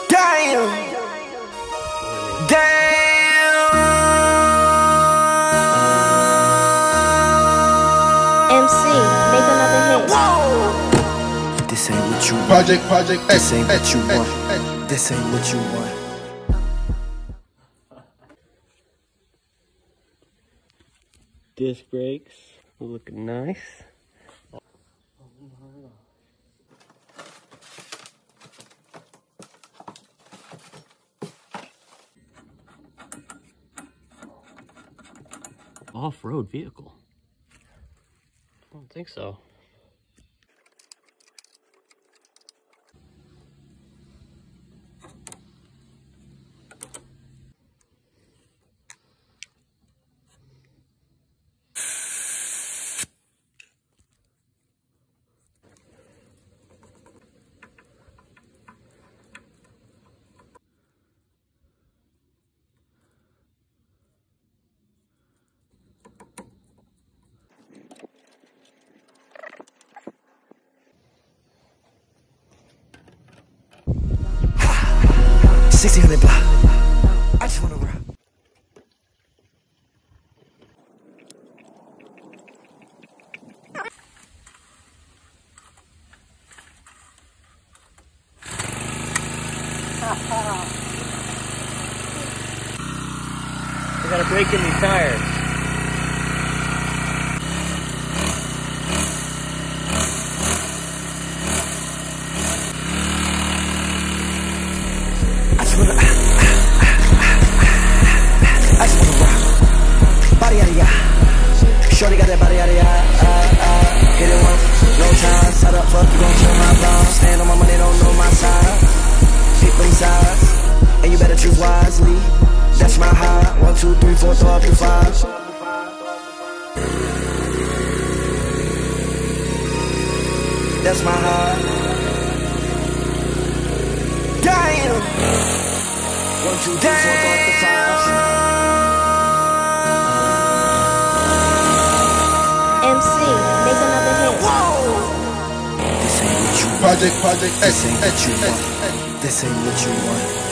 Damn. Damn. MC, make another hit. Whoa. This ain't what you want. Project This ain't what you want. This ain't what you want. Disc brakes looking nice. Off-road vehicle? I don't think so. $1,600 block. I just wanna rock. I got a break in these tires. I just wanna rock. Body out of ya. Shorty got that body out of ya. Hit it once, no time. Side up, fuck, you gon' kill my vibe. Stand on my money, don't know my side. Pick them sides, and you better choose wisely. That's my high. 1, 2, 3, 4, throw up to 5. That's my high. Damn. 1, 2, 3, 4, throw up to 5. MC, make another hit. Whoa. This ain't what you want. Project This ain't what you want. This ain't what you want.